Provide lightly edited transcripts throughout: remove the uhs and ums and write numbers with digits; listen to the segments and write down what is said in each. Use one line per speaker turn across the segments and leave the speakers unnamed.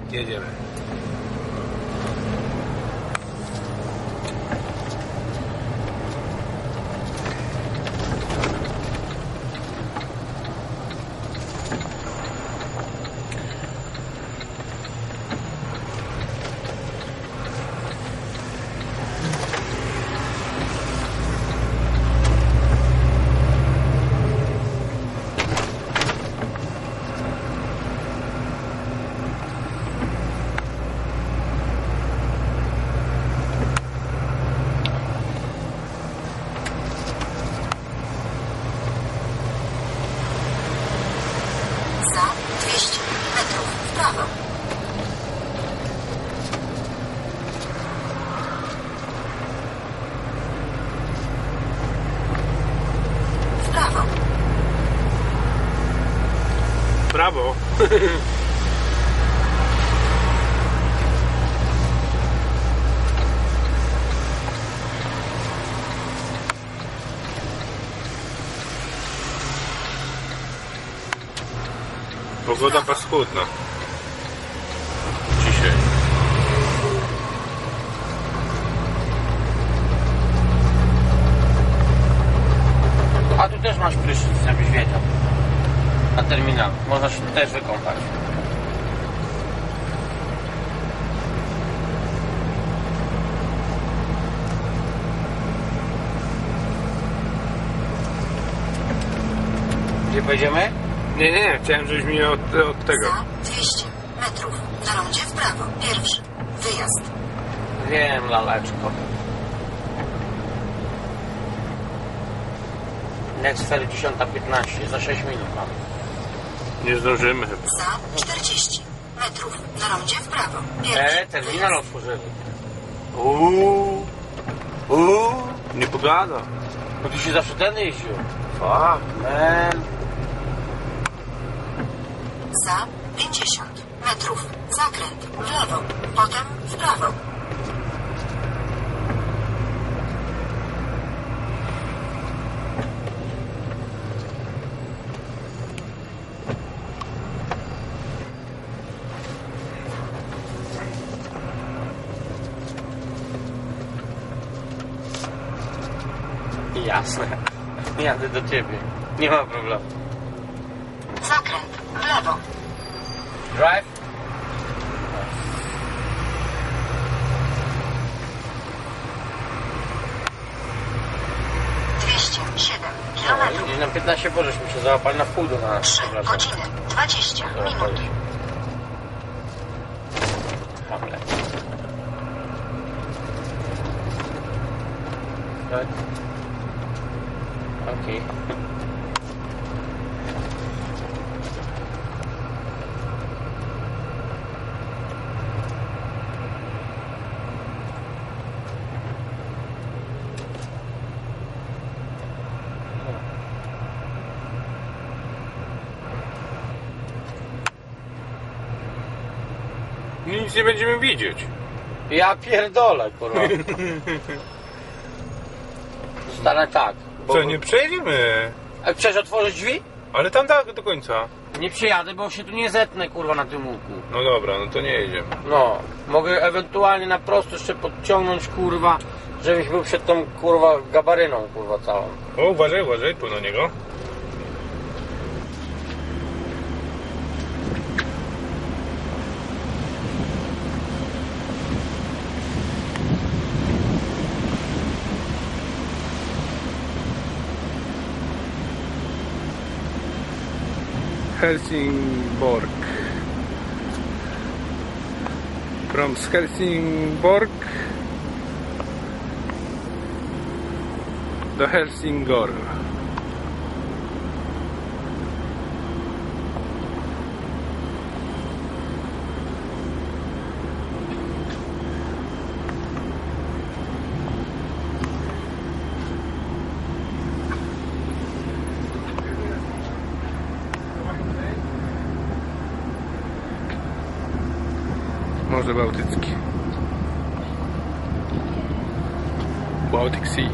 Jedziemy. Brawo! Pogoda paskudna dzisiaj.
A tu też masz prysznic, żebyś wiedział. Na terminalu. Można się też wykąpać. Gdzie pojedziemy?
Nie, chciałem, żebyś mi od tego.
Za 200 metrów. Na rondzie w prawo. Pierwszy. Wyjazd.
Wiem, laleczko. Next ferry 10:15. Za 6 minut mam.
Nie zdążymy chyba.
Za 40 metrów. Na rondzie w prawo. Pierwszy.
Terminal otworzyli.
Nie pogada.
Bo tu się zawsze ten jeździł.
Fuck.
Man.
Za 50 metrów. Zakręt w lewo. Potem w prawo.
Jasne. Jadę do ciebie. Nie ma problemu.
Zakręt w lewo.
Drive?
207
No,
kilometrów.
idzie na 15, bo żeśmy się załapali na wpół do nas.
3 godziny 20 minut.
Hamlet. Tak? Okej.
Nic nie będziemy widzieć.
Ja pierdolę, kurwa. Zostanę tak.
Co, nie przejedziemy?
A chcesz otworzyć drzwi?
Ale tam tak do końca.
Nie przyjadę, bo się tu nie zetnę, kurwa, na tym łuku.
No dobra, no to nie jedziemy.
No, mogę ewentualnie na prosto jeszcze podciągnąć, kurwa, żebyś był przed tą, kurwa, gabaryną, kurwa, całą.
O, uważaj, tu na niego. Helsingborg. From Helsingborg do Helsingor. Morze Bałtyckie. Baltic Sea.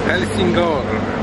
Helsingor.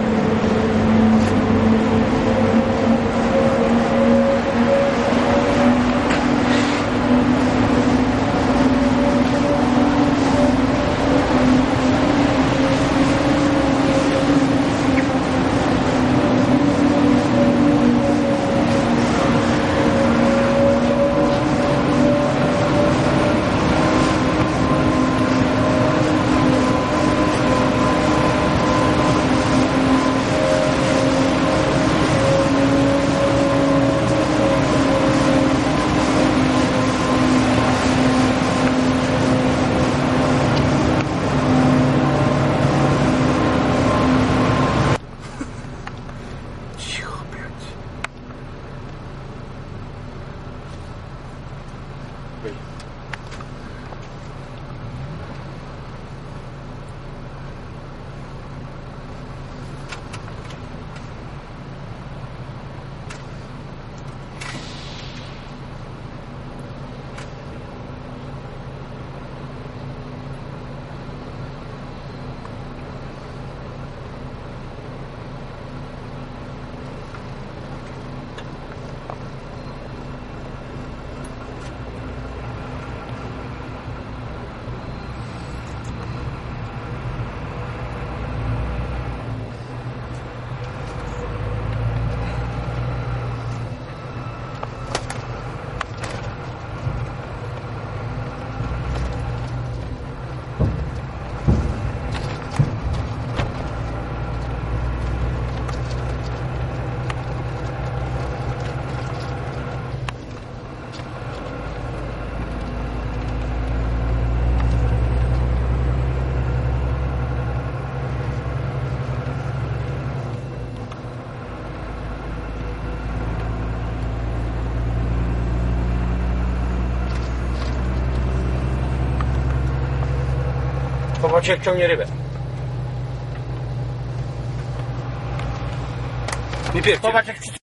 Popatrzcie, jak ciągnie rybę.
Nie pierwszy.
Popatrz, jak